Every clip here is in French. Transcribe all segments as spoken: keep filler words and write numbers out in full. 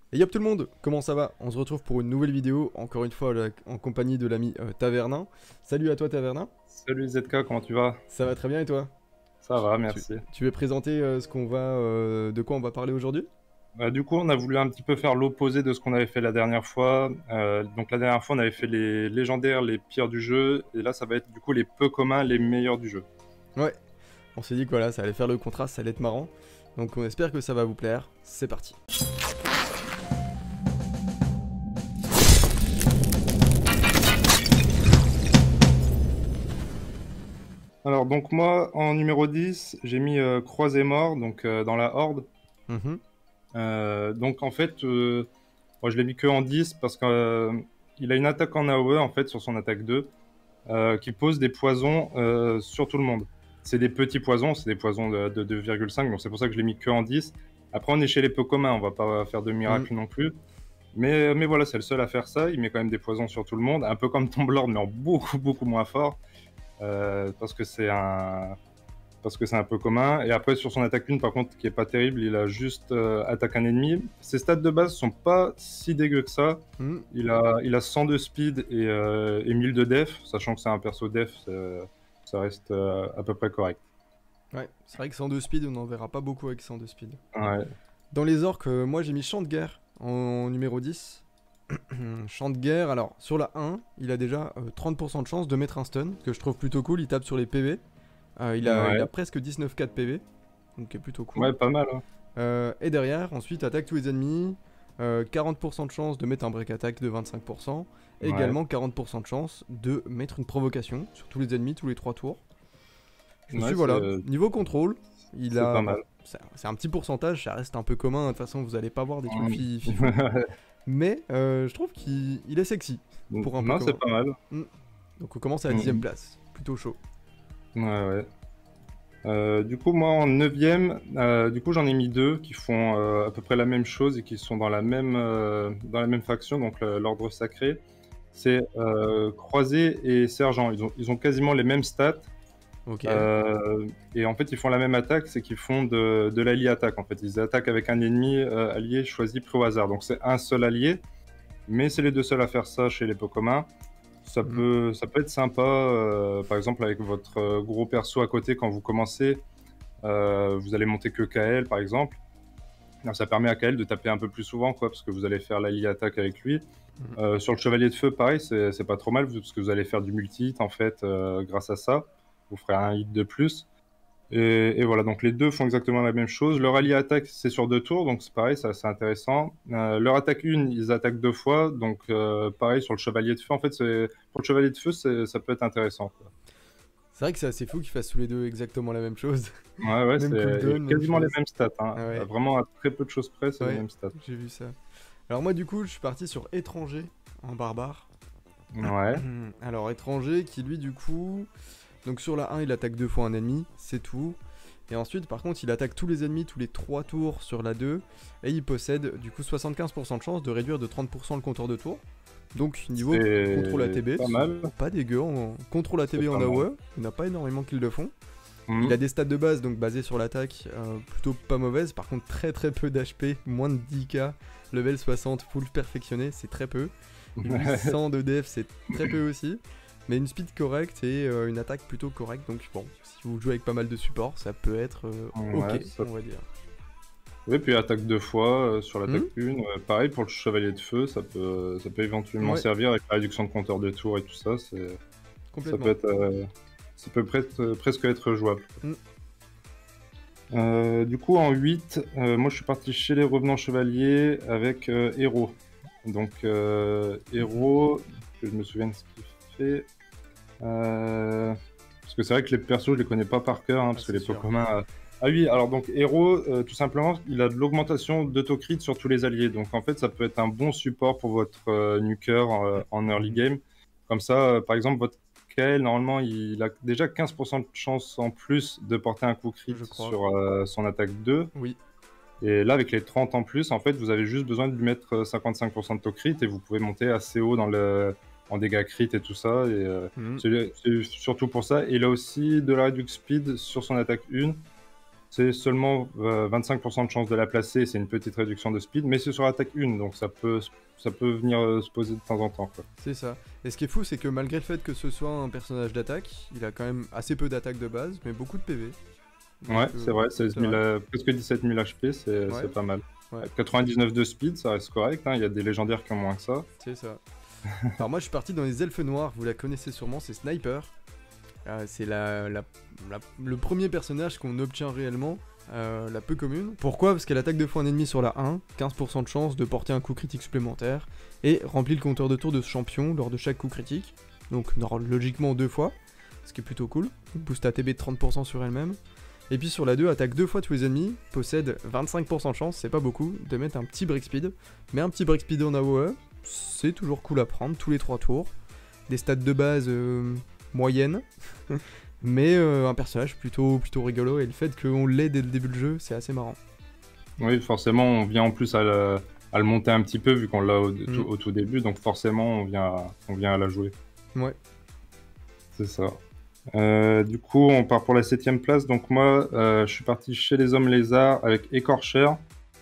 Et yop tout le monde, comment ça va? On se retrouve pour une nouvelle vidéo, encore une fois là, en compagnie de l'ami euh, Tavernin. Salut à toi Tavernin, Salut Z K, comment tu vas? ça va très bien et toi? Ça va, Tu, merci. tu veux présenter euh, ce qu'on va, euh, de quoi on va parler aujourd'hui? Bah, du coup, on a voulu un petit peu faire l'opposé de ce qu'on avait fait la dernière fois. Euh, donc la dernière fois, on avait fait les légendaires, les pires du jeu, et là, ça va être du coup les peu communs, les meilleurs du jeu. Ouais, on s'est dit que voilà, ça allait faire le contraste, ça allait être marrant. Donc on espère que ça va vous plaire, c'est parti. Alors donc moi, en numéro dix, j'ai mis euh, Croisé Mort, donc euh, dans la Horde. Mhm. Euh, donc en fait, euh, moi je l'ai mis que en dix parce qu'il a une attaque en A O E en fait sur son attaque deux. Euh, qui pose des poisons euh, sur tout le monde. C'est des petits poisons, c'est des poisons de, de deux virgule cinq, donc c'est pour ça que je l'ai mis que en dix. Après, on est chez les peu communs, on va pas faire de Mhm. miracle non plus. Mais, mais voilà, c'est le seul à faire ça. Il met quand même des poisons sur tout le monde, un peu comme Tomblord, mais en beaucoup, beaucoup moins fort. Euh, parce que c'est un. Parce que c'est un peu commun. Et après, sur son attaque une, par contre, qui est pas terrible, il a juste euh, attaque un ennemi. Ses stats de base sont pas si dégueux que ça. Mhm. Il a, il a cent de speed et, euh, et mille de def, sachant que c'est un perso def, ça reste euh, à peu près correct. Ouais, c'est vrai que cent deux speed, on n'en verra pas beaucoup avec cent deux speed. Ouais, Dans les orques, euh, moi j'ai mis Chant de guerre en numéro dix. Chant de guerre, alors sur la un, il a déjà euh, trente pour cent de chance de mettre un stun, que je trouve plutôt cool, il tape sur les P V. Euh, il, a, il ouais, a presque dix-neuf K de P V, donc c'est plutôt cool. ouais, pas mal. Hein. Euh, et derrière, ensuite, attaque tous les ennemis, euh, quarante pour cent de chance de mettre un break attack de vingt-cinq pour cent, et Ouais, également quarante pour cent de chance de mettre une provocation sur tous les ennemis tous les trois tours. Je suis ouais, voilà, c'est niveau contrôle, il c'est a, pas mal. bon, c'est c'est un petit pourcentage, ça reste un peu commun, de toute façon vous allez pas voir des trucs Mm. fi- fifou, mais euh, je trouve qu'il il est sexy pour un peu Non, c'est commun. pas mal. Mm. Donc on commence à la dixième Mm. place, plutôt chaud. Ouais, ouais. Euh, du coup, moi, en neuvième, euh, du coup, j'en ai mis deux qui font euh, à peu près la même chose et qui sont dans la même, euh, dans la même faction, donc le- l'ordre sacré. C'est euh, Croisé et Sergent. Ils ont, ils ont quasiment les mêmes stats. Ok. Euh, et en fait, ils font la même attaque, c'est qu'ils font de, de l'allié attaque. En fait, ils attaquent avec un ennemi euh, allié choisi pris au hasard. Donc, c'est un seul allié, mais c'est les deux seuls à faire ça chez les Pokémon. Ça Mm. peut, ça peut être sympa, euh, par exemple, avec votre euh, gros perso à côté quand vous commencez. Euh, vous allez monter que K L, par exemple. Alors, ça permet à K L de taper un peu plus souvent, quoi, parce que vous allez faire l'allié attaque avec lui. Mm. Euh, sur le Chevalier de Feu, pareil, c'est c'est pas trop mal, parce que vous allez faire du multi-hit, en fait, euh, grâce à ça. Vous ferez un hit de plus. Et, et voilà, donc les deux font exactement la même chose. Leur allié attaque, c'est sur deux tours, donc c'est pareil, c'est assez intéressant. Euh, leur attaque une, ils attaquent deux fois, donc euh, pareil sur le Chevalier de Feu. En fait, c'est- pour le Chevalier de Feu, c'est- ça peut être intéressant, quoi. C'est vrai que c'est assez fou qu'ils fassent tous les deux exactement la même chose. Ouais, ouais, Même c'est et cooldown, même quasiment les chose. mêmes stats, hein. Ah ouais, Vraiment, à très peu de choses près, c'est les ouais, mêmes stats. j'ai vu ça. Alors moi du coup, je suis parti sur étranger en barbare. Ouais, Alors étranger qui lui du coup, donc sur la un il attaque deux fois un ennemi, c'est tout. Et ensuite par contre il attaque tous les ennemis tous les trois tours sur la deux. Et il possède du coup soixante-quinze pour cent de chance de réduire de trente pour cent le compteur de tour. Donc niveau contrôle c'est A T B, pas c'est mal. pas dégueu. En contrôle C'est A T B en pas mal. A O E, il n'y en a pas énormément qui le font. Il Mhm. a des stats de base, donc basés sur l'attaque, euh, plutôt pas mauvaises. Par contre, très très peu d'H P, moins de dix K, level soixante, full perfectionné, c'est très peu. huit cents de def, c'est très peu aussi. Mais une speed correcte et euh, une attaque plutôt correcte. Donc bon, si vous jouez avec pas mal de support, ça peut être euh, ok, Ouais, ça on va dire. oui, puis attaque deux fois euh, sur l'attaque Hmm. une. Euh, pareil pour le chevalier de feu, ça peut, ça peut éventuellement Ouais, servir avec la réduction de compteur de tour et tout ça. C'est, ça peut complètement. être, euh, ça peut presque, presque être jouable. Hmm. Euh, du coup, en huit, euh, moi je suis parti chez les revenants chevaliers avec euh, Héros. Donc, euh, Mhm. Héros, que je me souviens de ce qu'il fait. Euh, Parce que c'est vrai que les persos, je les connais pas par cœur, hein, Ah, parce que c'est les sûr. Pokémon. euh, Ah oui, alors donc Héros, euh, tout simplement, il a de l'augmentation d'autocrit sur tous les alliés. Donc en fait, ça peut être un bon support pour votre euh, nuker euh, en early Mhm. game. Comme ça, euh, par exemple, votre K L, normalement, il a déjà quinze pour cent de chance en plus de porter un coup crit Je crois. sur euh, son attaque deux. Oui. Et là, avec les trente en plus, en fait, vous avez juste besoin de lui mettre euh, cinquante-cinq pour cent de taux crit et vous pouvez monter assez haut dans le... en dégâts crit et tout ça. Et euh, Mhm. c'est c'est surtout pour ça. Et il a aussi de la réduction speed sur son attaque un. c'est seulement euh, vingt-cinq pour cent de chance de la placer, c'est une petite réduction de speed, mais c'est sur attaque un, donc ça peut, ça peut venir euh, se poser de temps en temps, quoi. C'est ça. Et ce qui est fou, c'est que malgré le fait que ce soit un personnage d'attaque, il a quand même assez peu d'attaque de base, mais beaucoup de P V. Donc, Ouais, euh, c'est vrai, seize mille, vrai. euh, presque dix-sept mille H P, c'est Ouais. pas mal. Ouais. quatre-vingt-dix-neuf de speed, ça reste correct, hein, il y a des légendaires qui ont moins que ça. C'est ça. Alors moi je suis parti dans les elfes noirs, vous la connaissez sûrement, c'est Sniper. Euh, c'est la, la, la- le premier personnage qu'on obtient réellement, euh, la peu commune. Pourquoi? Parce qu'elle attaque deux fois un ennemi sur la un, quinze pour cent de chance de porter un coup critique supplémentaire, et remplit le compteur de tour de ce champion lors de chaque coup critique. Donc non, logiquement deux fois, ce qui est plutôt cool. Boost A T B de trente pour cent sur elle-même. Et puis sur la deux, attaque deux fois tous les ennemis, possède vingt-cinq pour cent de chance, c'est pas beaucoup, de mettre un petit break speed. Mais un petit break speed en A O E, c'est toujours cool à prendre tous les trois tours. Des stats de base euh, moyennes, mais euh, un personnage plutôt, plutôt rigolo, et le fait qu'on l'ait dès le début du jeu, c'est assez marrant. Oui, forcément, on vient en plus à le, à le monter un petit peu, vu qu'on l'a au, Mm. tout- au tout début, donc forcément, on vient à, on vient à la jouer. Ouais. C'est ça. Euh, du coup, on part pour la septième place. Donc moi, euh, je suis parti chez les hommes lézards avec Écorcheur.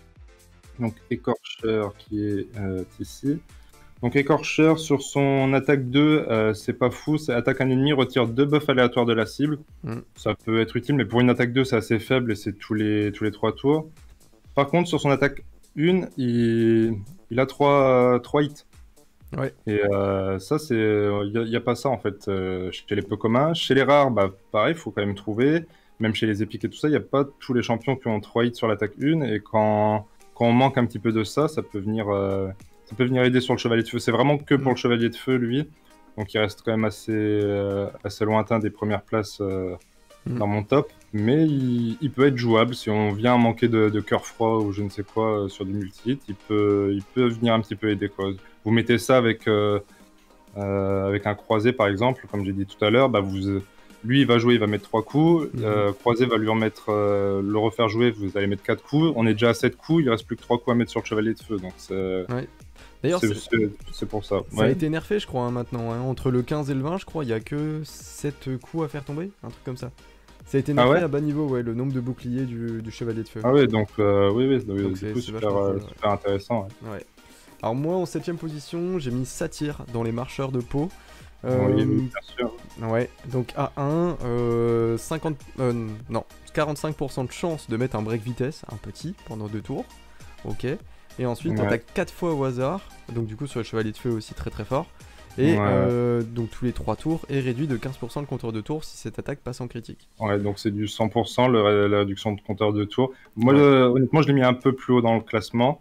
Donc Écorcheur qui est euh, ici. Donc Écorcheur, sur son attaque deux, euh, c'est pas fou, c'est attaque un ennemi, retire deux buffs aléatoires de la cible. Mm. Ça peut être utile, mais pour une attaque deux, c'est assez faible et c'est tous les, tous les trois tours. Par contre, sur son attaque un, il, il a trois hits. Ouais. Et euh, ça, c'est, il n'y a, a pas ça en fait euh, chez les peu communs. Chez les rares, bah, pareil, il faut quand même trouver. Même chez les épiques et tout ça, il n'y a pas tous les champions qui ont trois hits sur l'attaque un. Et quand, quand on manque un petit peu de ça, ça peut venir, euh, ça peut venir aider sur le chevalier de feu. C'est vraiment que pour Mm. le chevalier de feu, lui. Donc il reste quand même assez, euh, assez lointain des premières places euh, Mm. dans mon top. Mais il, il peut être jouable si on vient manquer de, de cœur froid ou je ne sais quoi euh, sur du multi-hit. Il peut, il peut venir un petit peu aider, quoi. Vous mettez ça avec, euh, euh, avec un croisé, par exemple, comme j'ai dit tout à l'heure, bah vous, lui, il va jouer, il va mettre trois coups. Mhm. Euh, croisé va lui remettre, euh, le refaire jouer, vous allez mettre quatre coups. On est déjà à sept coups, il reste plus que trois coups à mettre sur le chevalier de feu. Donc c'est Ouais. D'ailleurs, c'est- c'est- c'est c'est pour ça. ça a Ouais. été nerfé, je crois, hein, maintenant. hein. Entre le quinze et le vingt, je crois, il y a que sept coups à faire tomber, un truc comme ça. Ça a été Ah nerfé ouais à bas niveau, ouais, le nombre de boucliers du, du chevalier de feu. Ah ouais, donc euh, oui, oui, Donc du c'est- coup, c'est super, vachement euh, cool, ouais. super intéressant. Ouais. Ouais. Alors moi en septième position j'ai mis Satyr dans les marcheurs de peau. Oui, Euh, oui, bien sûr. Ouais, donc A un, euh, cinquante, euh, non, quarante-cinq pour cent de chance de mettre un break vitesse, un petit, pendant deux tours. Ok. Et ensuite Ouais. attaque quatre fois au hasard, donc du coup sur le chevalier de feu aussi très très fort. Et Ouais. euh, donc tous les trois tours est réduit de quinze pour cent le compteur de tours si cette attaque passe en critique. Ouais, donc c'est du cent pour cent le- la réduction de compteur de tours. Moi, Ouais. le- honnêtement, je l'ai mis un peu plus haut dans le classement.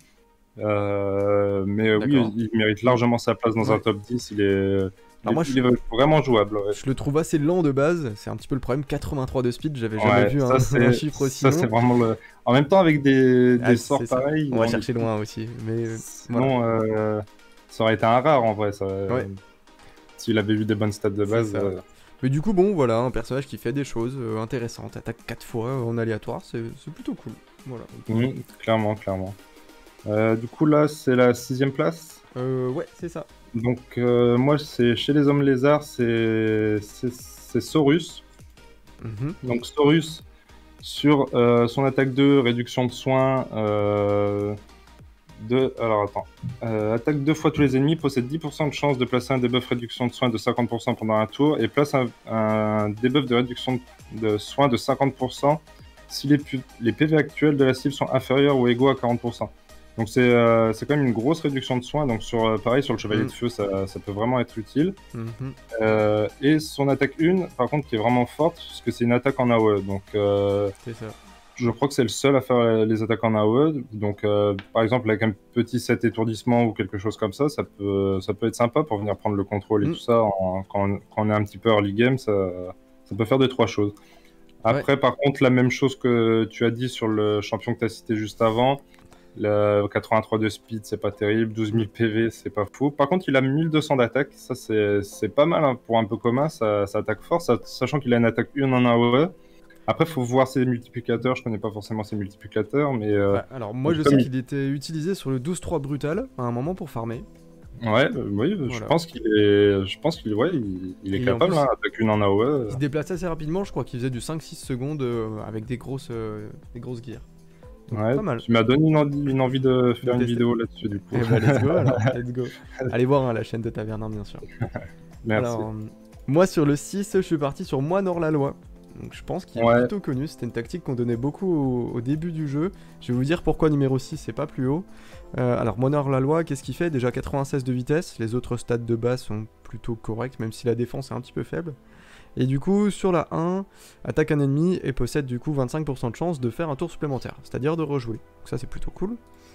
Euh, mais oui, D'accord. il mérite largement sa place dans un Ouais. top dix. Il est, il est, moi, il est vraiment jouable. Ouais. Je le trouve assez lent de base, c'est un petit peu le problème, quatre-vingt-trois de speed, j'avais jamais Ouais, vu ça, un, c'est- un chiffre aussi Ça, long. c'est vraiment le. En même temps, avec des, des Ah, sorts c'est ça. pareils. On va est- chercher loin aussi, mais euh, Sinon, euh, ça aurait été un rare en vrai. Ça... Ouais. S'il avait eu des bonnes stats de C'est base. ça. euh, Mais du coup, bon, voilà, un personnage qui fait des choses euh, intéressantes, attaque quatre fois euh, en aléatoire, c'est c'est plutôt cool. Voilà. mhm, clairement, clairement. Euh, du coup, là, c'est la sixième place. Euh, ouais, c'est ça. Donc, euh, moi, c'est chez les hommes lézards, c'est c'est- c'est Saurus. Mhm. Donc, Saurus, sur euh, son attaque deux, réduction de soins. Euh, de... Alors, attends. Euh, attaque deux fois tous les ennemis, possède dix pour cent de chance de placer un debuff réduction de soins de cinquante pour cent pendant un tour et place un, un debuff de réduction de soins de cinquante pour cent si les, pu- les P V actuels de la cible sont inférieurs ou égaux à quarante pour cent. Donc c'est euh, c'est quand même une grosse réduction de soins. Donc sur, euh, pareil, sur le chevalier Mhm. de feu, ça, ça peut vraiment être utile. Mhm. Euh, et son attaque un, par contre, qui est vraiment forte, parce que c'est une attaque en A O E. Donc euh, C'est ça. je crois que c'est le seul à faire les attaques en A O E. Donc euh, par exemple, avec un petit set étourdissement ou quelque chose comme ça, ça peut, ça peut être sympa pour venir prendre le contrôle et Mhm. tout ça. En- quand, on, quand on est un petit peu early game, ça, ça peut faire deux, trois choses. Après, par contre, la même chose que tu as dit sur le champion que tu as cité juste avant, le quatre-vingt-trois de speed, c'est pas terrible, douze mille P V, c'est pas fou. Par contre, il a mille deux cents d'attaque, ça c'est c'est pas mal hein, pour un peu commun, ça, ça attaque fort, ça- sachant qu'il a une attaque un en A O E. Après, faut voir ses multiplicateurs, je connais pas forcément ses multiplicateurs, mais... euh, Ouais, alors moi je comme sais il- qu'il était utilisé sur le douze trois brutal à un moment pour farmer. Ouais, euh, oui, je Voilà. pense qu'il est, je pense qu'il ouais, il, il est Et en capable, plus, hein, avec une en A O E. il se déplace assez rapidement, je crois qu'il faisait du cinq six secondes euh, avec des grosses, euh, des grosses gears. Donc Ouais, pas mal tu m'as donné une, envie- une envie de de faire une tester. vidéo là-dessus, du coup. Et bah let's go alors, let's go. Allez voir hein, la chaîne de Tavernin bien sûr. Merci. Alors, euh, moi sur le six, je suis parti sur Moi Nord-la-Loi. Donc je pense qu'il est Ouais, plutôt connu, c'était une tactique qu'on donnait beaucoup au, au début du jeu. Je vais vous dire pourquoi numéro six c'est pas plus haut. Euh, alors Moi Nord-la-Loi, qu'est-ce qu'il fait? Déjà quatre-vingt-seize de vitesse, les autres stats de base sont plutôt corrects, même si la défense est un petit peu faible. Et du coup, sur la un, attaque un ennemi et possède du coup vingt-cinq pour cent de chance de faire un tour supplémentaire, c'est-à-dire de rejouer. Donc ça c'est plutôt cool.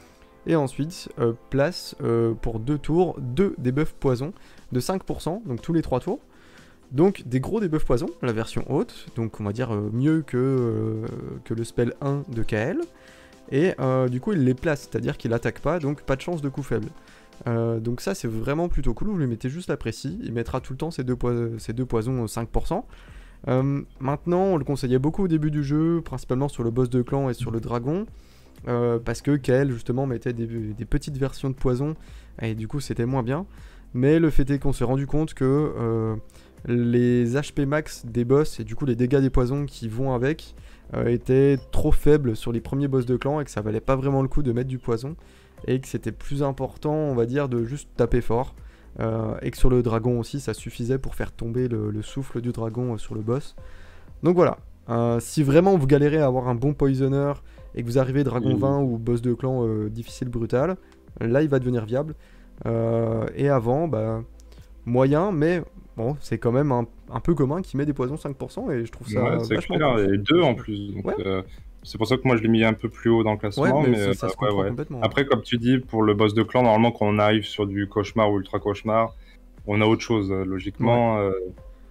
Et ensuite, euh, place euh, pour deux tours, deux debuffs poison de cinq pour cent, donc tous les trois tours. Donc des gros debuffs poison, la version haute, donc on va dire euh, mieux que, euh, que le spell un de K L. Et euh, du coup il les place, c'est-à-dire qu'il attaque pas, donc pas de chance de coup faible. Euh, donc ça c'est vraiment plutôt cool, vous lui mettez juste la précis, il mettra tout le temps ces deux, poi- ces deux poisons cinq pour cent. Euh, maintenant on le conseillait beaucoup au début du jeu, principalement sur le boss de clan et sur le dragon, euh, parce que K L justement mettait des, des petites versions de poison, et du coup c'était moins bien. Mais le fait est qu'on s'est rendu compte que euh, les H P max des boss et du coup les dégâts des poisons qui vont avec euh, étaient trop faibles sur les premiers boss de clan et que ça valait pas vraiment le coup de mettre du poison et que c'était plus important on va dire de juste taper fort euh, et que sur le dragon aussi ça suffisait pour faire tomber le, le souffle du dragon euh, sur le boss. Donc voilà, euh, si vraiment vous galérez à avoir un bon poisoner et que vous arrivez dragon il- vingt ou boss de clan euh, difficile brutal, là il va devenir viable. Euh, et avant, bah, moyen, mais bon, c'est quand même un, un peu commun qui met des poisons cinq pour cent et je trouve ça ouais, c'est vachement clair, cool. et deux en plus. Donc, Ouais, euh, c'est pour ça que moi je l'ai mis un peu plus haut dans le ouais, classement, mais mais ça, euh, ça se ouais, comprend ouais. complètement. Après, comme tu dis, pour le boss de clan, normalement, quand on arrive sur du cauchemar ou ultra cauchemar, on a autre chose, euh, Ouais, logiquement. euh,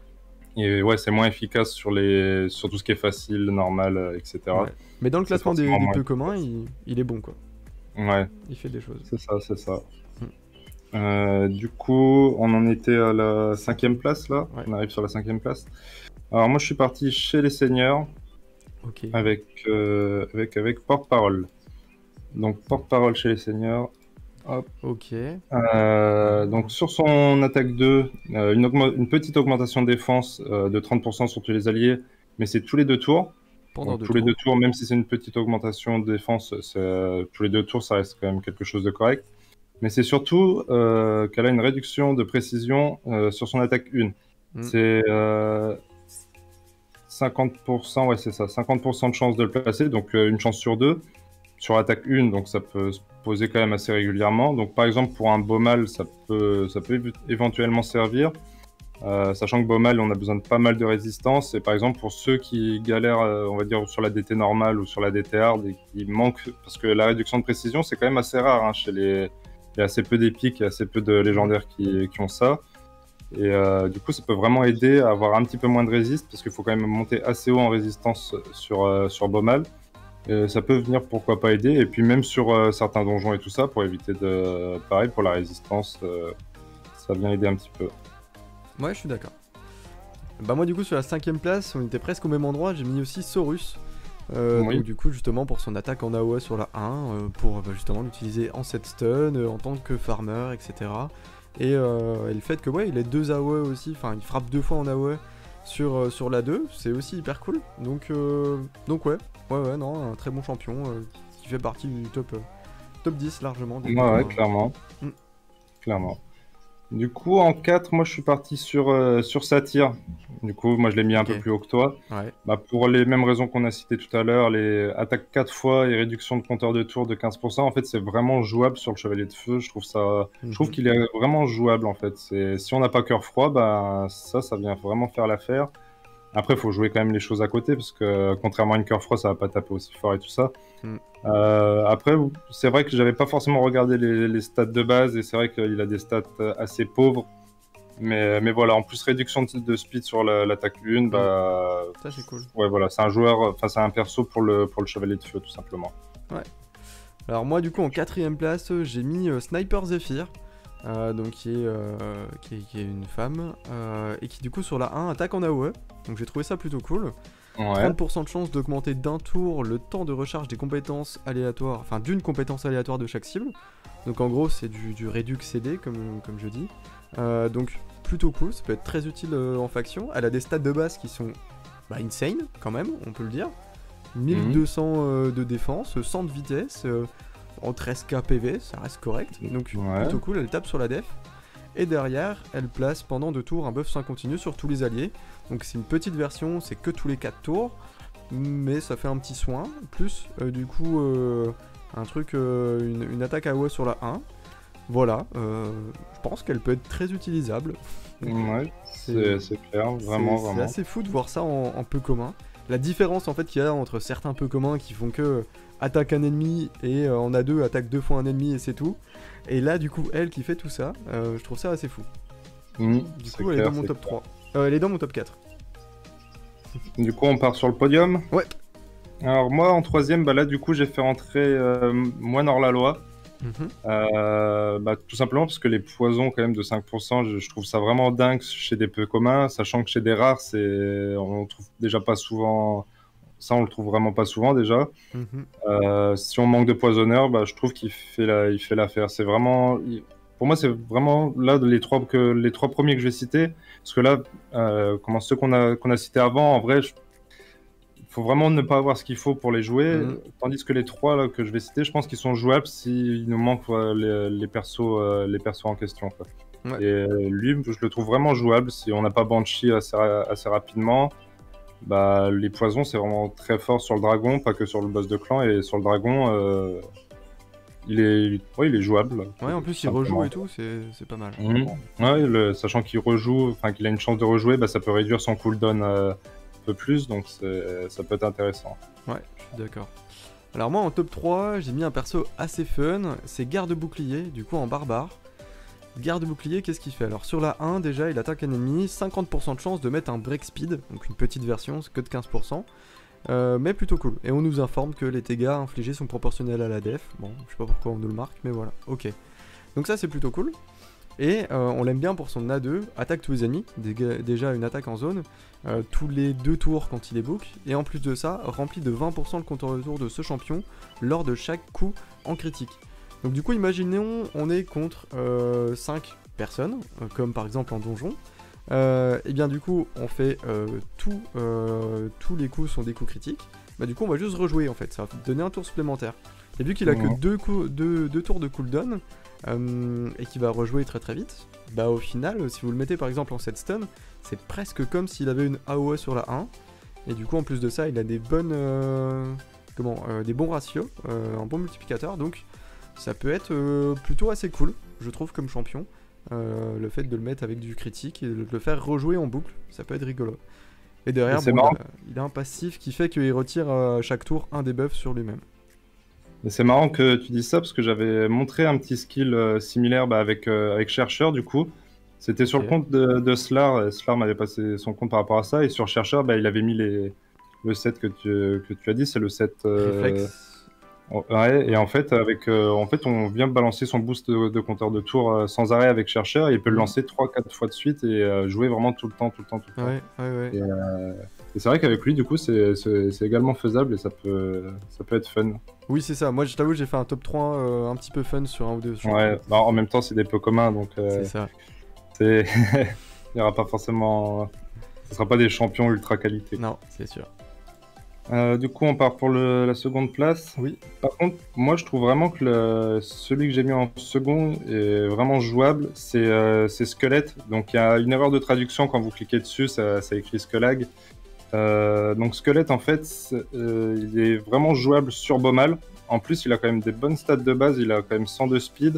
et ouais, c'est moins efficace sur, les... sur tout ce qui est facile, normal, euh, et cetera. ouais. Mais dans le C'est classement des, forcément des moins peu communs, efficace. il, il est bon, quoi. Ouais, Il fait des choses. c'est ça, c'est ça. Hmm. Euh, du coup, on en était à la cinquième place là. Ouais, On arrive sur la cinquième place. Alors moi, je suis parti chez les seigneurs ok. avec avec avec, avec porte-parole. Donc porte-parole chez les seigneurs. Hop. Ok. Euh, donc sur son attaque deux, euh, une, augme- une petite augmentation de défense euh, de trente pour cent sur tous les alliés, mais c'est tous les deux tours. Pendant Donc deux tous les deux tours. tours, même si c'est une petite augmentation de défense, c'est, euh, tous les deux tours, ça reste quand même quelque chose de correct. Mais c'est surtout euh, qu'elle a une réduction de précision euh, sur son attaque un. Hmm. C'est euh, cinquante pour cent, ouais c'est ça, cinquante pour cent de chance de le placer, donc euh, une chance sur deux. Sur attaque un, donc ça peut se poser quand même assez régulièrement. Donc par exemple pour un Baumal, ça peut, ça peut éve- éventuellement servir. Euh, sachant que Baumal, on a besoin de pas mal de résistance. Et par exemple, pour ceux qui galèrent, euh, on va dire, sur la D T normale ou sur la D T hard, et qui manquent, parce que la réduction de précision, c'est quand même assez rare hein, chez les. Il y a assez peu d'épiques et assez peu de légendaires qui, qui ont ça. Et euh, du coup, ça peut vraiment aider à avoir un petit peu moins de résist, parce qu'il faut quand même monter assez haut en résistance sur, euh, sur Baumal. Et ça peut venir, pourquoi pas, aider. Et puis même sur euh, certains donjons et tout ça, pour éviter de. Pareil, pour la résistance, euh, ça vient aider un petit peu. Ouais, je suis d'accord. Bah moi du coup sur la cinquième place, on était presque au même endroit, j'ai mis aussi Saurus. Euh, Oui. Donc du coup justement pour son attaque en A O E sur la un, euh, pour bah, justement l'utiliser en set stun, euh, en tant que farmer, et cetera. Et, euh, et le fait que ouais il ait deux A O E aussi, enfin il frappe deux fois en A O E sur, euh, sur la deux, c'est aussi hyper cool. Donc, euh, donc ouais, ouais ouais non, un très bon champion euh, qui fait partie du top, euh, top dix largement. des Ouais, plus, ouais, euh, clairement. Mm. Clairement. Du coup, en quatre, moi je suis parti sur, euh, sur Satyr. Du coup, moi je l'ai mis un Ok. peu plus haut que toi. Ouais. Bah, pour les mêmes raisons qu'on a citées tout à l'heure, les attaques quatre fois et réduction de compteur de tour de quinze pour cent, en fait, c'est vraiment jouable sur le Chevalier de Feu. Je trouve ça, je trouve Mhm. qu'il est vraiment jouable en fait. C'est, si on n'a pas cœur froid, bah, ça, ça vient vraiment faire l'affaire. Après, il faut jouer quand même les choses à côté parce que contrairement à une cœur froid, ça va pas taper aussi fort et tout ça. Mm. Euh, après, c'est vrai que j'avais pas forcément regardé les, les stats de base et c'est vrai qu'il a des stats assez pauvres. Mais, mais voilà, en plus réduction de, de speed sur la- l'attaque un, bah Ça c'est cool. ouais voilà, c'est un joueur, enfin c'est un perso pour le pour le chevalier de feu tout simplement. Alors moi du coup en quatrième place euh, j'ai mis euh, Sniper Zephyr, euh, donc qui est, euh, qui est, qui est une femme, euh, et qui du coup sur la un attaque en A O E, donc j'ai trouvé ça plutôt cool. Ouais. trente pour cent de chance d'augmenter d'un tour le temps de recharge des compétences aléatoires, enfin d'une compétence aléatoire de chaque cible. Donc en gros c'est du, du Redux C D comme, comme je dis. Euh, donc plutôt cool, ça peut être très utile euh, en faction. Elle a des stats de base qui sont bah, insane quand même, on peut le dire. mille deux cents euh, de défense, cent de vitesse, euh, en treize K P V, ça reste correct. Donc Ouais. plutôt cool, elle tape sur la def. Et derrière, elle place pendant deux tours un buff soin continu sur tous les alliés. Donc c'est une petite version, c'est que tous les quatre tours. Mais ça fait un petit soin. Plus euh, du coup euh, un truc, euh, une, une attaque A O E sur la un. Voilà, euh, je pense qu'elle peut être très utilisable. Ouais, c'est c'est clair, vraiment, C'est vraiment. assez fou de voir ça en, en peu commun. La différence en fait qu'il y a entre certains peu communs qui font que euh, attaque un ennemi et euh, en A deux attaque deux fois un ennemi et c'est tout. Et là du coup elle qui fait tout ça, euh, je trouve ça assez fou. Mmh, Du c'est coup elle est clair, dans mon c'est top clair. trois. Euh, elle est dans mon top quatre. Du coup, on part sur le podium. Ouais. Alors moi, en troisième, bah là, du coup, j'ai fait rentrer euh, Moine hors-la-loi. Mhm. Euh, bah, tout simplement parce que les poisons quand même de cinq pour cent, je, je trouve ça vraiment dingue chez des peu communs, sachant que chez des rares, c'est on trouve déjà pas souvent, ça on le trouve vraiment pas souvent déjà. Mhm. Euh, si on manque de poisonneurs, bah, je trouve qu'il fait la, il fait l'affaire. C'est vraiment, il- pour moi, c'est vraiment là les trois que les trois premiers que je vais citer, parce que là, euh, comment ceux qu'on a qu'on a cités avant, en vrai, je- il faut vraiment ne pas avoir ce qu'il faut pour les jouer, Mhm. tandis que les trois là, que je vais citer, je pense qu'ils sont jouables s'il nous manque euh, les, les persos, euh, les persos en question, quoi. Ouais. Et euh, lui, je le trouve vraiment jouable si on n'a pas Banshee assez, ra- assez rapidement. Bah, les poisons, c'est vraiment très fort sur le dragon, pas que sur le boss de clan. Et sur le dragon, euh, il, est... Ouais, il est jouable. Ouais, en plus il tout rejoue simplement. et tout, c'est c'est pas mal. Mhm. Ouais, le- sachant qu'il rejoue, enfin qu'il a une chance de rejouer, bah, ça peut réduire son cooldown euh, un peu plus, donc c'est- ça peut être intéressant. Ouais, je suis d'accord. Alors moi en top trois, j'ai mis un perso assez fun, c'est garde-bouclier, du coup en barbare. Garde-bouclier, qu'est-ce qu'il fait? Alors sur la un, déjà, il attaque un ennemi, cinquante pour cent de chance de mettre un break speed, donc une petite version, c'est que de quinze pour cent. Euh, mais plutôt cool. Et on nous informe que les dégâts infligés sont proportionnels à la def. Bon, je sais pas pourquoi on nous le marque, mais voilà, ok. Donc ça c'est plutôt cool. Et euh, on l'aime bien pour son A deux, attaque tous les ennemis, Déga- déjà une attaque en zone, euh, tous les deux tours quand il est book, et en plus de ça, remplit de vingt pour cent le compteur de tour de ce champion lors de chaque coup en critique. Donc du coup, imaginons, on est contre euh, cinq personnes, euh, comme par exemple en donjon, euh, et bien du coup, on fait euh, tout, euh, tous les coups sont des coups critiques, bah du coup, on va juste rejouer en fait, ça va donner un tour supplémentaire. Et vu qu'il a que Mhm. deux, coups, deux, deux tours de cooldown, euh, et qui va rejouer très très vite, bah au final, si vous le mettez par exemple en set stun, c'est presque comme s'il avait une A O E sur la un, et du coup en plus de ça, il a des bonnes, euh, comment, euh, des bons ratios, euh, un bon multiplicateur, donc ça peut être euh, plutôt assez cool, je trouve comme champion, euh, le fait de le mettre avec du critique et de le faire rejouer en boucle, ça peut être rigolo. Et derrière, Et c'est bon, il, marrant. a, il a un passif qui fait qu'il retire euh, chaque tour un debuff sur lui-même. Et c'est marrant que tu dises ça parce que j'avais montré un petit skill euh, similaire bah, avec, euh, avec Chercheur du coup. C'était sur Ok. le compte de, de Slar. et Slar m'avait passé son compte par rapport à ça. Et sur Chercheur, bah, il avait mis les, le set que tu, que tu as dit. C'est le set. euh, Réflexe. Ouais, et en fait, avec, euh, en fait, on vient balancer son boost de, de compteur de tour euh, sans arrêt avec Chercheur. Et il peut le Mhm. lancer trois quatre fois de suite et euh, jouer vraiment tout le temps, tout le temps, tout le temps. Ouais, ouais, ouais. Et, euh, et c'est vrai qu'avec lui, du coup, c'est c'est- c'est également faisable et ça peut, ça peut être fun. Oui, c'est ça. Moi, je t'avoue, j'ai fait un top trois euh, un petit peu fun sur un ou deux champions. Ouais, bah, en même temps, c'est des peu communs, donc euh, C'est ça. c'est... il n'y aura pas forcément... Ce sera pas des champions ultra qualité. Non, c'est sûr. Euh, du coup, on part pour le- la seconde place. Oui. Par contre, moi, je trouve vraiment que le- celui que j'ai mis en second est vraiment jouable. C'est euh, c'est Squelette. Donc, il y a une erreur de traduction quand vous cliquez dessus, ça, ça écrit Skelag. Euh, donc, Squelette, en fait, c'est- euh, il est vraiment jouable sur Bomal. En plus, il a quand même des bonnes stats de base. Il a quand même cent de speed.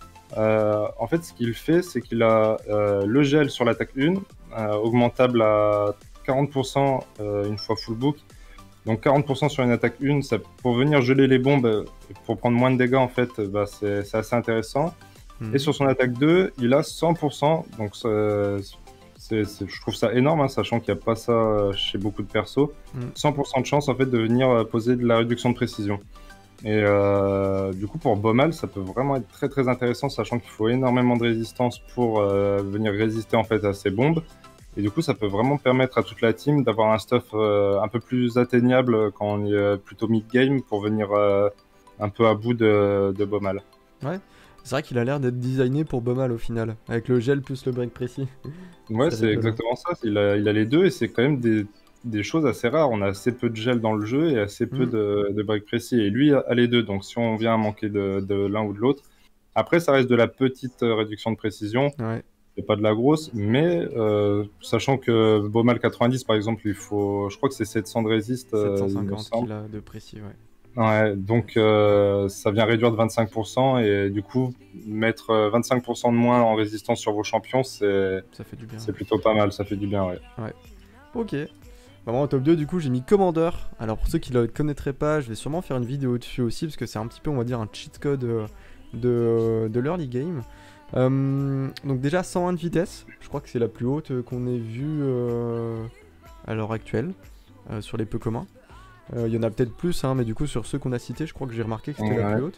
Euh, en fait, ce qu'il fait, c'est qu'il a euh, le gel sur l'attaque un, euh, augmentable à quarante pour cent euh, une fois full book. Donc quarante pour cent sur une attaque un, ça, pour venir geler les bombes, euh, pour prendre moins de dégâts, en fait, bah, c'est c'est assez intéressant. Mhm. Et sur son attaque deux, il a cent pour cent, donc ça- c'est- c'est- je trouve ça énorme, hein, sachant qu'il n'y a pas ça chez beaucoup de persos. Mhm. cent pour cent de chance, en fait, de venir euh, poser de la réduction de précision. Et euh, du coup, pour Bomal, ça peut vraiment être très très intéressant, sachant qu'il faut énormément de résistance pour euh, venir résister en fait à ces bombes. Et du coup, ça peut vraiment permettre à toute la team d'avoir un stuff euh, un peu plus atteignable quand on est euh, plutôt mid-game pour venir euh, un peu à bout de, de Bomal. C'est vrai qu'il a l'air d'être designé pour Bomal au final, avec le gel plus le break précis. Ouais, C'est c'est rigolo. exactement ça. Il a, il a les deux et c'est quand même des, des choses assez rares. On a assez peu de gel dans le jeu et assez peu Mm. de, de break précis. Et lui a les deux. Donc si on vient à manquer de, de l'un ou de l'autre, après ça reste de la petite euh, réduction de précision. Ouais, C'est pas de la grosse, mais euh, sachant que Bomal quatre-vingt-dix par exemple, il faut, je crois que c'est sept cents de résist, euh, il me sept cent cinquante semble. qu'il a de précis, ouais. Ouais, donc euh, ça vient réduire de vingt-cinq pour cent et du coup mettre euh, vingt-cinq pour cent de moins en résistance sur vos champions, c'est Ça fait du bien. c'est plutôt pas mal, ça fait du bien, ouais. Ok. Bah, moi, en top deux, du coup, j'ai mis Commander. Alors, pour ceux qui ne le connaîtraient pas, je vais sûrement faire une vidéo dessus aussi, parce que c'est un petit peu, on va dire, un cheat code euh, de, de l'early game. Euh, donc, déjà, cent un de vitesse. Je crois que c'est la plus haute euh, qu'on ait vue euh, à l'heure actuelle, euh, sur les peu communs. Euh, Il y en a peut-être plus, hein, mais du coup, sur ceux qu'on a cités, je crois que j'ai remarqué que c'était la Ouais. plus haute.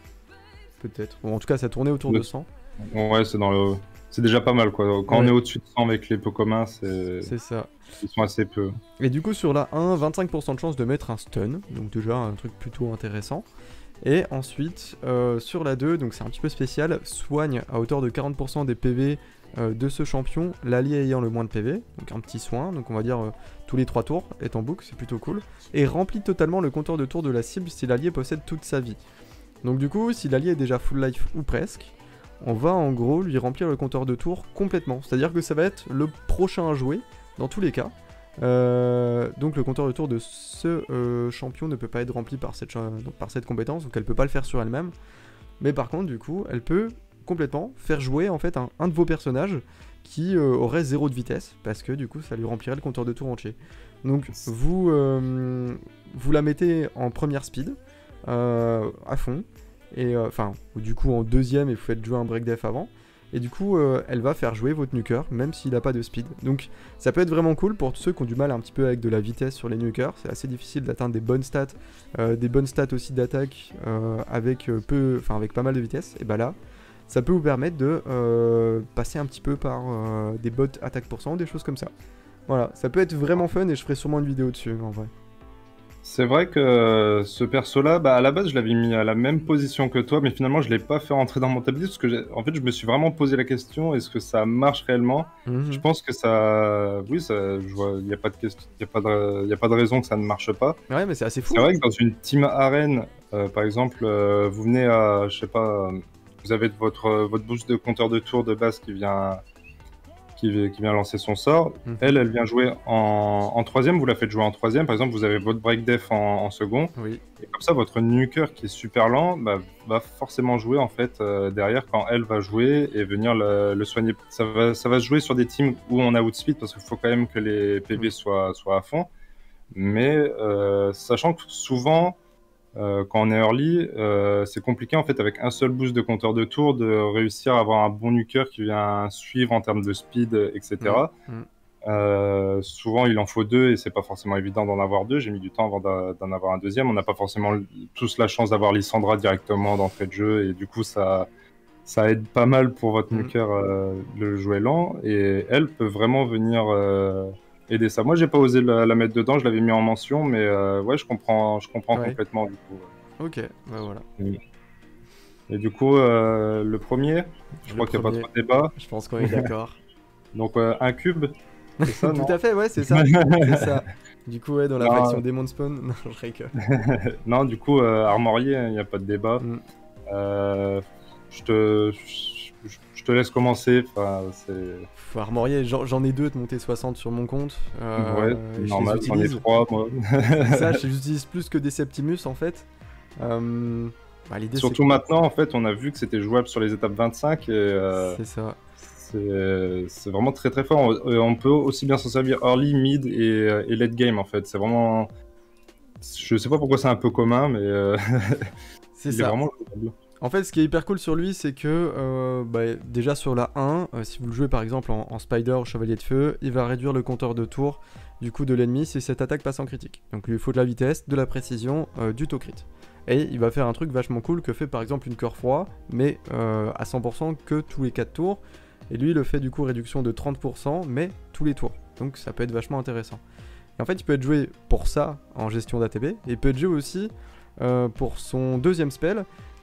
Peut-être. Bon, en tout cas, ça tournait autour Le- de cent. Ouais, c'est dans le, c'est déjà pas mal quoi. Quand on Ouais. est au-dessus de cent avec les peu communs, c'est, C'est ça. ils sont assez peu. Et du coup, sur la un, vingt-cinq pour cent de chance de mettre un stun. Donc, déjà, un truc plutôt intéressant. Et ensuite, euh, sur la deux, donc c'est un petit peu spécial, soigne à hauteur de quarante pour cent des P V euh, de ce champion, l'allié ayant le moins de P V. Donc, un petit soin. Donc, on va dire euh, tous les trois tours est en boucle, c'est plutôt cool. Et remplit totalement le compteur de tour de la cible si l'allié possède toute sa vie. Donc, du coup, si l'allié est déjà full life ou presque, on va en gros lui remplir le compteur de tour complètement. C'est-à-dire que ça va être le prochain à jouer dans tous les cas. Euh, donc le compteur de tour de ce euh, champion ne peut pas être rempli par cette, cha- donc par cette compétence, donc elle peut pas le faire sur elle-même. Mais par contre, du coup, elle peut complètement faire jouer en fait un, un de vos personnages qui euh, aurait zéro de vitesse, parce que du coup ça lui remplirait le compteur de tour entier. Donc vous, euh, vous la mettez en première speed, euh, à fond, et euh, enfin, ou du coup en deuxième et vous faites jouer un break def avant. Et du coup, euh, elle va faire jouer votre nuker, même s'il n'a pas de speed. Donc, ça peut être vraiment cool pour tous ceux qui ont du mal un petit peu avec de la vitesse sur les nukers. C'est assez difficile d'atteindre des bonnes stats, euh, des bonnes stats aussi d'attaque euh, avec euh, peu, enfin avec pas mal de vitesse. Et bah là, ça peut vous permettre de euh, passer un petit peu par euh, des bots attaque pour cent, des choses comme ça. Voilà, ça peut être vraiment fun et je ferai sûrement une vidéo dessus en vrai. C'est vrai que euh, ce perso-là, bah, à la base, je l'avais mis à la même position que toi, mais finalement, je l'ai pas fait rentrer dans mon top dix parce que, j'ai- en fait, je me suis vraiment posé la question, est-ce que ça marche réellement? Mhm. Je pense que ça, oui, ça, je vois, il n'y a pas de question, il y a pas de, il y a pas de raison que ça ne marche pas. Ouais, mais c'est assez fou. C'est vrai que dans une team arène, euh, par exemple, euh, vous venez à, je sais pas, euh, vous avez votre, euh, votre boost de compteur de tour de base qui vient, qui, vi- qui vient lancer son sort. Mhm. Elle, elle vient jouer en, en troisième, vous la faites jouer en troisième. Par exemple, vous avez votre break def en, en second. Oui. Et comme ça, votre nuker qui est super lent bah, va forcément jouer en fait euh, derrière quand elle va jouer et venir le, le soigner. Ça va, ça va se jouer sur des teams où on a outspeed parce qu'il faut quand même que les P V Mhm. soient, soient à fond. Mais euh, sachant que souvent, euh, quand on est early, euh, c'est compliqué en fait avec un seul boost de compteur de tour de réussir à avoir un bon nuker qui vient suivre en termes de speed, et cetera. Mhm. Euh, souvent, il en faut deux et c'est pas forcément évident d'en avoir deux. J'ai mis du temps avant d'a- d'en avoir un deuxième. On n'a pas forcément l- tous la chance d'avoir Lissandra directement d'entrée de jeu et du coup, ça, ça aide pas mal pour votre Mhm. nuker euh, le jouer lent et elle peut vraiment venir euh, aider ça. Moi, j'ai pas osé la, la mettre dedans, je l'avais mis en mention, mais euh, ouais, je comprends, je comprends Ouais. complètement du coup. Ok, bah voilà. Et du coup, euh, le premier, je Le crois qu'il n'y a pas premier. trop de débat. Je pense qu'on est d'accord. Donc, euh, un cube, c'est ça, non? Tout à fait, ouais, c'est ça. C'est ça. Du coup, ouais, dans la Non. faction Demon Spawn. Non, je rigole. Non, du coup, euh, armorier, il n'y a pas de débat. Mm. Euh, je, te, je, je te laisse commencer. Enfin, c'est Faut armorier, j'en j'en ai deux de monter soixante sur mon compte. Euh, ouais, et je normal, les j'en ai utilise. trois, moi. Ça, je les utilise plus que des Septimus en fait. Euh, bah, l'idée, c'est Surtout maintenant, en fait, on a vu que c'était jouable sur les étapes vingt-cinq et euh, c'est ça. c'est c'est vraiment très très fort. On, on peut aussi bien s'en servir early, mid et, et late game, en fait. C'est vraiment... Je sais pas pourquoi c'est un peu commun, mais euh, C'est il est ça. vraiment jouable. En fait, ce qui est hyper cool sur lui, c'est que euh, bah, déjà sur la un, euh, si vous le jouez par exemple en, en Spider ou Chevalier de Feu, il va réduire le compteur de tour du coup de l'ennemi si cette attaque passe en critique. Donc il lui faut de la vitesse, de la précision, euh, du taux crit. Et il va faire un truc vachement cool que fait par exemple une cœur froid, mais euh, à cent pour cent que tous les quatre tours. Et lui, il le fait du coup réduction de trente pour cent, mais tous les tours. Donc ça peut être vachement intéressant. Et en fait, il peut être joué pour ça en gestion d'A T B, et il peut être joué aussi euh, pour son deuxième spell,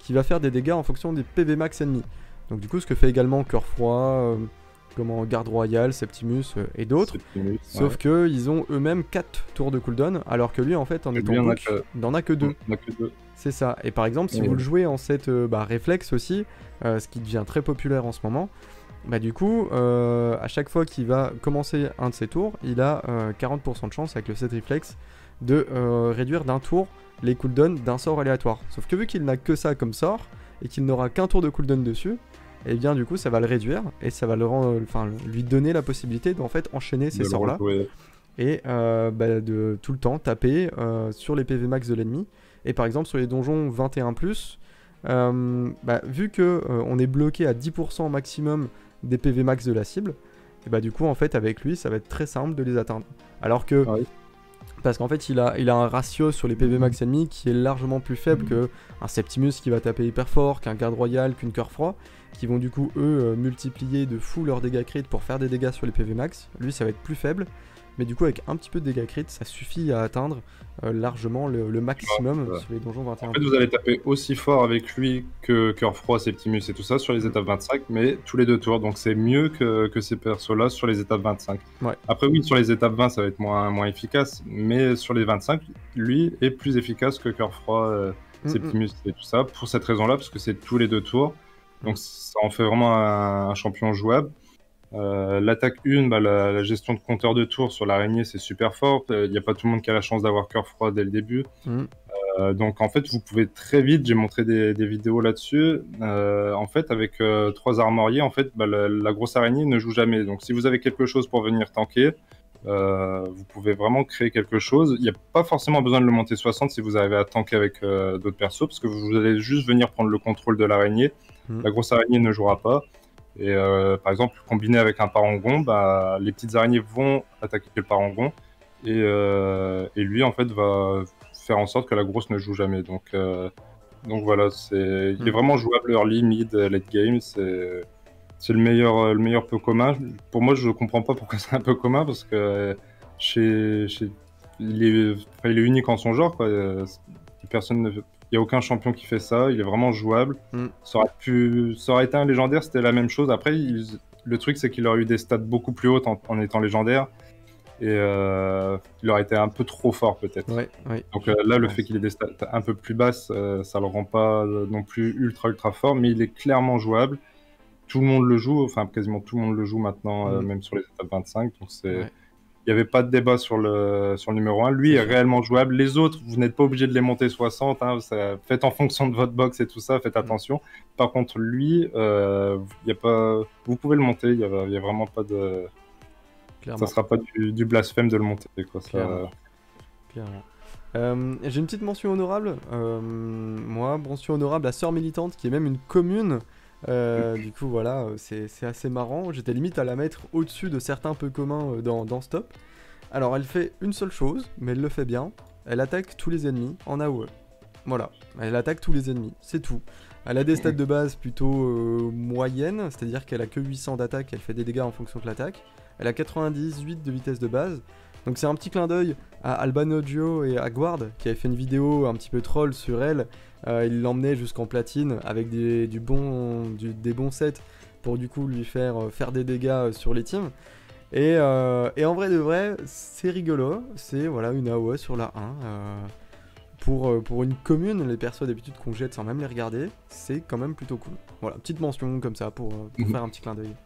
qui va faire des dégâts en fonction des P V max ennemis. Donc du coup ce que fait également Cœur Froid, euh, comment, Garde Royale, Septimus euh, et d'autres. Septimus, Sauf ouais. que ils ont eux-mêmes quatre tours de cooldown, alors que lui en fait en Et étant lui, en a book, que- il n'en a que deux. Il y en a que deux. C'est ça. Et par exemple, si Ouais. vous le jouez en set euh, bah, réflexe aussi, euh, ce qui devient très populaire en ce moment, bah du coup, euh, à chaque fois qu'il va commencer un de ses tours, il a euh, quarante pour cent de chance avec le set réflexe de euh, réduire d'un tour les cooldowns d'un sort aléatoire. Sauf que vu qu'il n'a que ça comme sort, et qu'il n'aura qu'un tour de cooldown dessus, et bien du coup ça va le réduire, et ça va le rendre, enfin, lui donner la possibilité d'en fait enchaîner ces De le sorts-là, rejouer. et euh, bah, de tout le temps taper euh, sur les P V max de l'ennemi. Et par exemple sur les donjons vingt et un plus, euh, bah, vu que euh, on est bloqué à dix pour cent maximum des P V max de la cible, et bah du coup en fait avec lui ça va être très simple de les atteindre. Alors que, Ouais. parce qu'en fait il a, il a un ratio sur les P V max ennemis qui est largement plus faible que un Septimus qui va taper hyper fort, qu'un Garde Royale, qu'une Cœur Froid, qui vont du coup eux euh, multiplier de fou leurs dégâts crit pour faire des dégâts sur les P V max. Lui ça va être plus faible. Mais du coup, avec un petit peu de dégâts crit, ça suffit à atteindre euh, largement le, le maximum Ouais. sur les donjons vingt et un. En fait, vous allez taper aussi fort avec lui que Cœur Froid, Septimus et tout ça sur les étapes vingt-cinq, mais tous les deux tours. Donc c'est mieux que, que ces persos-là sur les étapes vingt-cinq. Ouais. Après, oui, sur les étapes vingt, ça va être moins, moins efficace, mais sur les vingt-cinq, lui est plus efficace que Cœur Froid, euh, Mm, Septimus et tout ça, pour cette raison-là, parce que c'est tous les deux tours. Donc ça en fait vraiment un, un champion jouable. Euh, L'attaque un, bah, la, la gestion de compteur de tours sur l'araignée, c'est super fort. Il n'y a pas tout le monde qui a la chance d'avoir Cœur Froid dès le début. mm. Euh, donc en fait, vous pouvez très vite, j'ai montré des, des vidéos là-dessus, euh, en fait, avec euh, trois armoriers, en fait, bah, la, la grosse araignée ne joue jamais. Donc si vous avez quelque chose pour venir tanker, euh, vous pouvez vraiment créer quelque chose. Il n'y a pas forcément besoin de le monter soixante si vous arrivez à tanker avec euh, d'autres persos, parce que vous allez juste venir prendre le contrôle de l'araignée. Mm. La grosse araignée ne jouera pas. Et euh, par exemple, combiné avec un parangon, bah, les petites araignées vont attaquer le parangon. Et, euh, et lui, en fait, va faire en sorte que la grosse ne joue jamais. Donc, euh, donc voilà, c'est, il est Mm. vraiment jouable early, mid, late game. C'est, c'est le meilleur, le meilleur peu commun. Pour moi, je comprends pas pourquoi c'est un peu commun, parce que chez, chez, il, est, enfin, il est unique en son genre, quoi. Personne ne, il n'y a aucun champion qui fait ça. Il est vraiment jouable. Mm. Ça aurait pu, ça aurait été un légendaire, c'était la même chose. Après, il, le truc, c'est qu'il aurait eu des stats beaucoup plus hautes en, en étant légendaire. Et euh, il aurait été un peu trop fort, peut-être. Ouais, ouais. Donc euh, là, le fait qu'il ait des stats un peu plus basses, euh, ça le rend pas euh, non plus ultra ultra fort, mais il est clairement jouable. Tout le monde le joue, enfin quasiment tout le monde le joue maintenant, euh, Mm. même sur les étapes vingt-cinq. Donc c'est, Ouais. il n'y avait pas de débat sur le, sur le numéro un. Lui est C'est sûr. réellement jouable. Les autres, vous n'êtes pas obligé de les monter soixante. Hein, ça, faites en fonction de votre box et tout ça, faites attention. Par contre, lui, euh, y a pas, vous pouvez le monter. Il n'y a, y a vraiment pas de. Clairement. Ça sera pas du, du blasphème de le monter. Quoi, ça... Clairement. Clairement. Euh, J'ai une petite mention honorable. Euh, moi, mention honorable à Sœur Militante, qui est même une commune. Euh, du coup, voilà, c'est c'est assez marrant. J'étais limite à la mettre au-dessus de certains peu communs euh, dans, dans ce top. Alors, elle fait une seule chose, mais elle le fait bien. Elle attaque tous les ennemis en A O E. Voilà, elle attaque tous les ennemis, c'est tout. Elle a des stats de base plutôt euh, moyennes, c'est-à-dire qu'elle a que huit cents d'attaque, elle fait des dégâts en fonction de l'attaque. Elle a quatre-vingt-dix-huit de vitesse de base. Donc c'est un petit clin d'œil à Albanoggio et à Guard, qui avait fait une vidéo un petit peu troll sur elle. Euh, il l'emmenait jusqu'en platine avec des, du bon, du- des bons sets pour du coup lui faire euh, faire des dégâts euh, sur les teams. Et, euh, et en vrai de vrai, c'est rigolo. C'est voilà une A O E sur la un. euh, pour, euh, pour une commune, les persos d'habitude qu'on jette sans même les regarder, c'est quand même plutôt cool. Voilà, petite mention comme ça pour, euh, pour Mhm. faire un petit clin d'œil.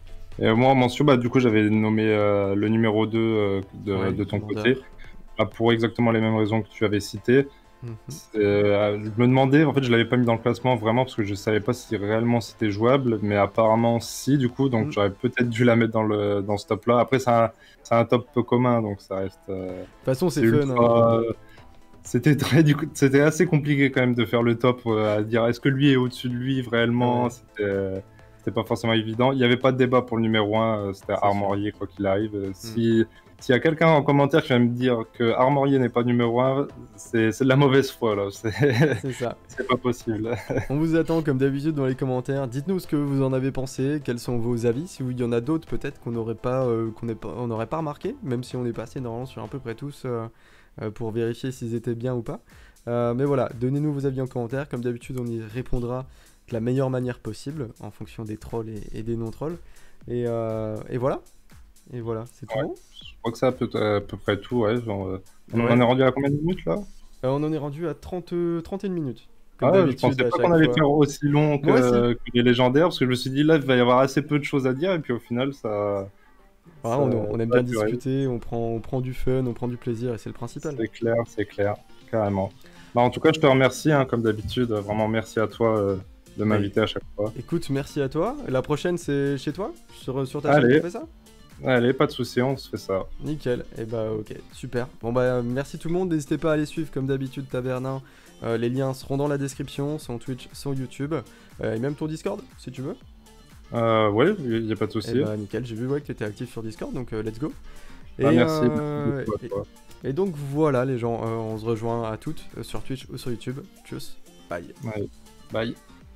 Et moi, en mention, bah, du coup, j'avais nommé euh, le numéro deux euh, de, Ouais, de ton commandeur. côté, bah, pour exactement les mêmes raisons que tu avais citées. Mhm. C'est, euh, je me demandais, en fait, je l'avais pas mis dans le classement vraiment parce que je savais pas si réellement c'était jouable, mais apparemment si, du coup, donc Mm. j'aurais peut-être dû la mettre dans le dans ce top-là. Après, c'est un, c'est un top peu commun, donc ça reste. euh, De toute façon, c'est c'est fun. ultra- hein. C'était très, du coup, c'était assez compliqué quand même de faire le top, euh, à dire est-ce que lui est au-dessus de lui vraiment. Ouais. C'était, euh, c'était pas forcément évident. Il n'y avait pas de débat pour le numéro un, euh, c'était C'est Armorier quoi qu'il arrive. Euh, Si s'il y a quelqu'un en commentaire qui va me dire que Armorier n'est pas numéro un, c'est c'est de la mauvaise foi là. C'est C'est ça. c'est pas possible. On vous attend comme d'habitude dans les commentaires. Dites-nous ce que vous en avez pensé, quels sont vos avis. Si il y en a d'autres peut-être qu'on n'aurait pas, euh, qu'on n'est pas, on n'aurait pas remarqué, même si on est passé normalement sur à peu près tous euh, euh, pour vérifier s'ils étaient bien ou pas. Euh, mais voilà, donnez-nous vos avis en commentaire. Comme d'habitude, on y répondra de la meilleure manière possible en fonction des trolls et, et des non-trolls. Et, euh, et voilà. Et voilà, c'est tout Ouais. bon. Je crois que c'est à peu, à peu près tout, ouais. Genre, euh, on Ouais. en est rendu à combien de minutes là? Euh, on en est rendu à trente, trente et une minutes. Comme Ah, je d'habitude, pensais à pas chaque qu'on allait fois. faire aussi long Moi aussi. que, que les légendaires, parce que je me suis dit là, il va y avoir assez peu de choses à dire, et puis au final, ça. Ouais, ça, on, on aime ça a bien duré. discuter, on prend, on prend du fun, on prend du plaisir et c'est le principal. C'est clair, c'est clair, carrément. Bah, en tout cas, je te remercie, hein, comme d'habitude. Vraiment, merci à toi euh, de Mais m'inviter à chaque fois. écoute, merci à toi. La prochaine, c'est chez toi? Sur, sur ta chaîne Allez, qu'on fait ça? allez, pas de souci, on se fait ça. Nickel. Et bah ok, super. Bon bah merci tout le monde. N'hésitez pas à aller suivre comme d'habitude Tavernin. Euh, les liens seront dans la description, son Twitch, son YouTube. Euh, et même ton Discord, si tu veux. Euh, ouais, il n'y a pas de souci. Et bah nickel, j'ai vu ouais, que tu étais actif sur Discord, donc euh, let's go. Et, Ah, merci. euh, beaucoup à toi. et, et donc voilà les gens, euh, on se rejoint à toutes euh, sur Twitch ou sur YouTube. Tchuss, bye. Ouais. Bye.